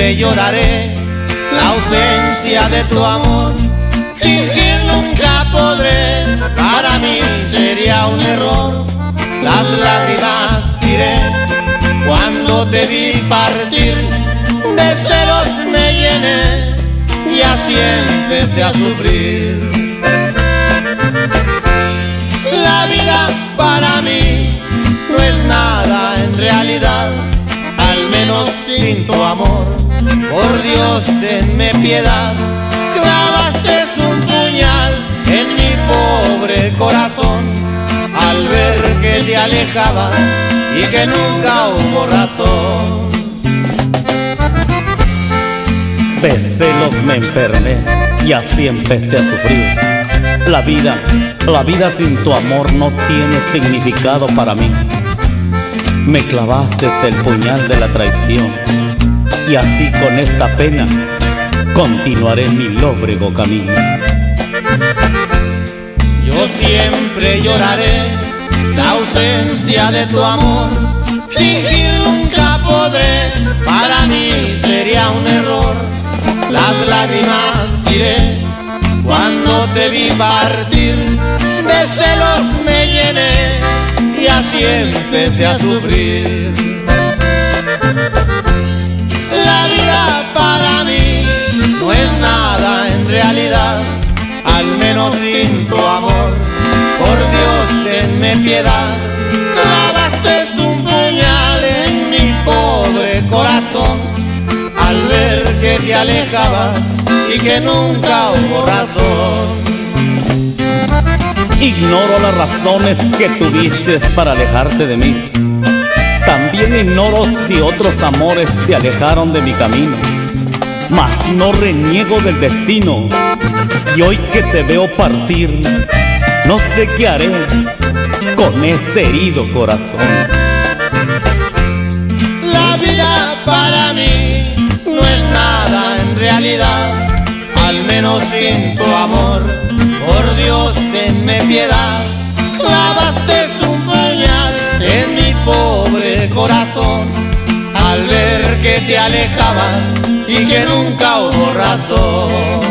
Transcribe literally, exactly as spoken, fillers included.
siempre lloraré la ausencia de tu amor. Fingir nunca podré, para mí sería un error. Las lágrimas tiré cuando te vi partir, de celos me llené y así empecé a sufrir. La vida para mí no es nada en realidad, al menos sin tu amor. Por Dios, tenme piedad. Clavaste un puñal en mi pobre corazón al ver que te alejabas y que nunca hubo razón. De celos me enfermé y así empecé a sufrir. La vida, la vida sin tu amor no tiene significado para mí. Me clavaste el puñal de la traición y así con esta pena continuaré mi lóbrego camino. Yo siempre lloraré la ausencia de tu amor. Fingir nunca podré, para mí sería un error. Las lágrimas tiré cuando te vi partir, de celos me llené y así empecé a sufrir. La vida para mí no es nada en realidad, al menos sin tu amor. Por Dios, tenme piedad. Clavaste un puñal en mi pobre corazón al ver que te alejabas y que nunca hubo razón. Ignoro las razones que tuviste para alejarte de mí. También ignoro si otros amores te alejaron de mi camino. Mas no reniego del destino, y hoy que te veo partir, no sé qué haré con este herido corazón. La vida para mí no es nada en realidad, al menos sin tu amor. Por Dios, tenme piedad. Clavaste un puñal en mi pobre corazón al ver que te alejabas y que nunca hubo razón.